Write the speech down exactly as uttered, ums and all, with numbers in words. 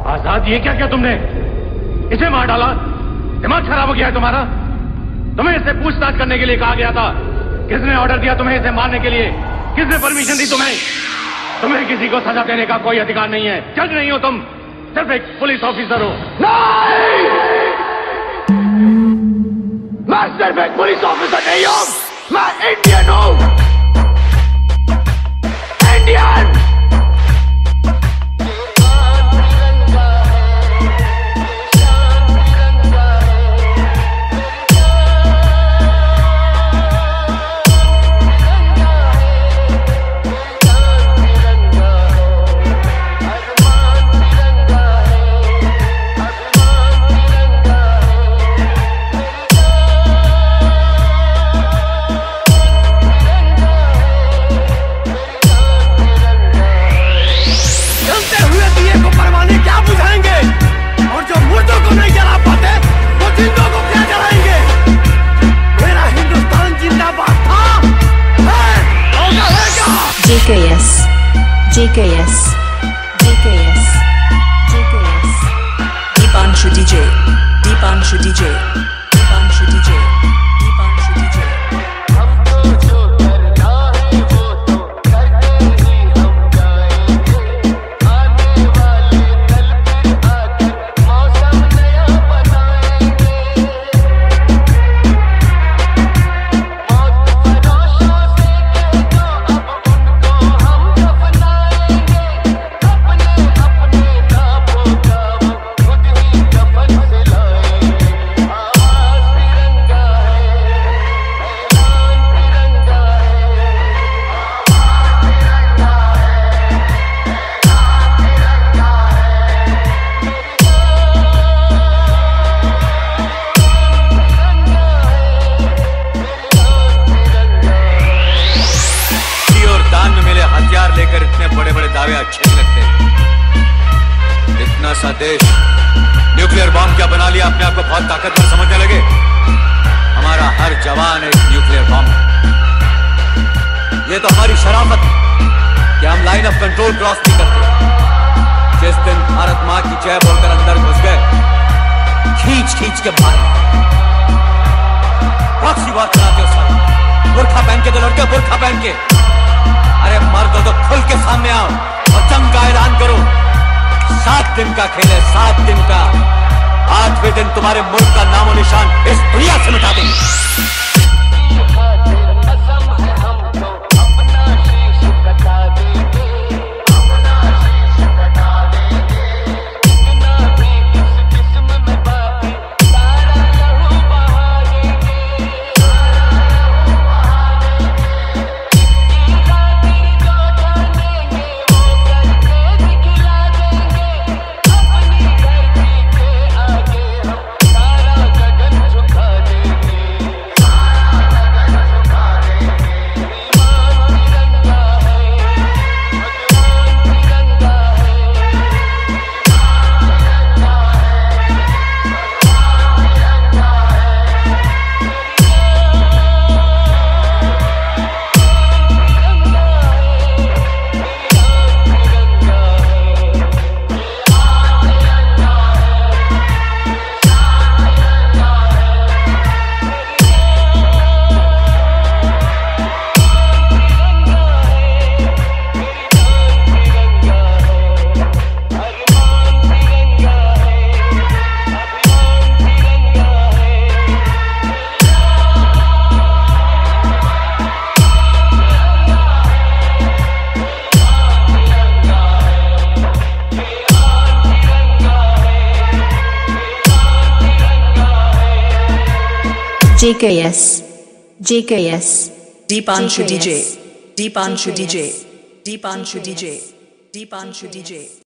आजाद, ये क्या किया तुमने? इसे मार डाला? दिमाग खराब हो गया है तुम्हारा? तुम्हें इससे पूछताछ करने के लिए कहा गया था। किसने ऑर्डर दिया तुम्हें इसे मारने के लिए? किसने परमिशन दी तुम्हें? तुम्हें किसी को सजा देने का कोई अधिकार नहीं है। जज नहीं हो तुम, सिर्फ एक पुलिस ऑफिसर हो। नहीं, मैं सिर्फ एक पुलिस ऑफिसर नहीं हूं, मैं इंडियन हूं। Indian. J K S, J K S, J K S, J K S, Deepanshu D J, Deepanshu D J, Deepanshu D J, Deepanshu D J. लेकर इतने बड़े बड़े दावे अच्छे नहीं लगते। इतना सा देश न्यूक्लियर बॉम्ब क्या बना लिया अपने आप को बहुत ताकतवर समझने लगे। हमारा हर जवान एक न्यूक्लियर बॉम्ब। ये तो हमारी शराफत कि हम लाइन ऑफ कंट्रोल क्रॉस नहीं करते। जिस दिन भारत मां की जय बोलकर अंदर घुस गए, खींच खींच के मारे। प्रॉक्सी वॉर चलाते हो सब, बुर्खा पहन के तो लड़के बुर्खा पहन के। अरे मर्द तो खुल के सामने आओ और जंग का ऐलान करो। सात दिन का खेल है, सात दिन का। आठवें दिन तुम्हारे मुल्क का नामो निशान इस दुनिया से मिटा देंगे। J K S, J K S, Deepanshu D J, Deepanshu D J, Deepanshu D J, Deepanshu D J.